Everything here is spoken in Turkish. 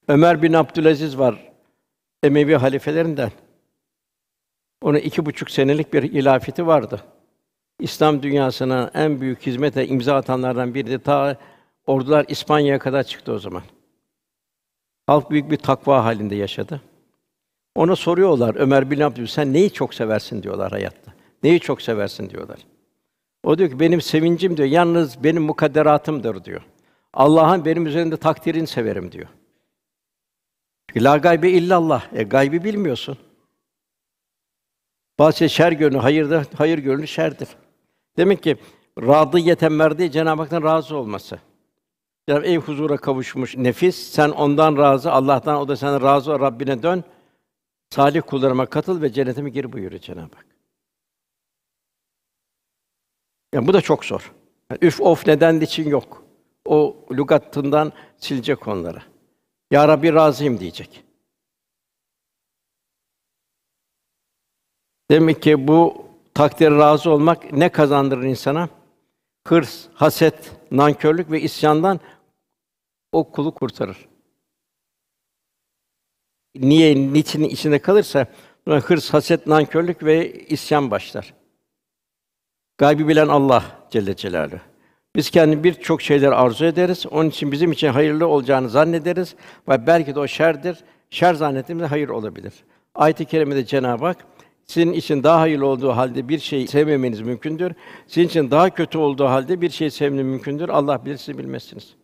Ömer bin Abdülaziz var, Emevi halifelerinden. Onun 2,5 senelik bir hilafeti vardı. İslam dünyasına en büyük hizmete imza atanlardan biriydi. Ta ordular İspanya'ya kadar çıktı o zaman. Halk büyük bir takva halinde yaşadı. Ona soruyorlar, Ömer bin Abdülaziz, sen neyi çok seversin diyorlar hayatta. Neyi çok seversin diyorlar. O diyor ki, benim sevincim diyor, yalnız benim mukadderatımdır diyor. Allah'ın benim üzerimde takdirini severim diyor. Çünkü la gaybe illallah. Gaybi bilmiyorsun. Bazı şey şer görünür, hayır görünür, şerdir. Demek ki radiyeten merdiye Cenab-ı Hak'tan razı olması. Yani ey huzura kavuşmuş nefis, sen ondan razı, Allah'tan o da senden razı ol, Rabbine dön. Salih kullarıma katıl ve cennetime gir buyuruyor Cenab-ı Hak. Yani bu da çok zor. Yani üf of neden için yok. O lügatından silecek onları. Ya Rabbi razıyım diyecek. Demek ki bu takdire razı olmak ne kazandırır insana? Hırs, haset, nankörlük ve isyandan o kulu kurtarır. Niçin içinde kalırsa buna hırs, haset, nankörlük ve isyan başlar. Gaybi bilen Allah Celle Celaluhu. Biz kendi birçok şeyler arzu ederiz. Onun için bizim için hayırlı olacağını zannederiz ve belki de o şerdir. Şer zannettiğimizde hayır olabilir. Ayet-i kerimede Cenab-ı Hak sizin için daha hayırlı olduğu halde bir şeyi sevmemeniz mümkündür. Sizin için daha kötü olduğu halde bir şeyi sevmeniz mümkündür. Allah bilir, siz bilmezsiniz.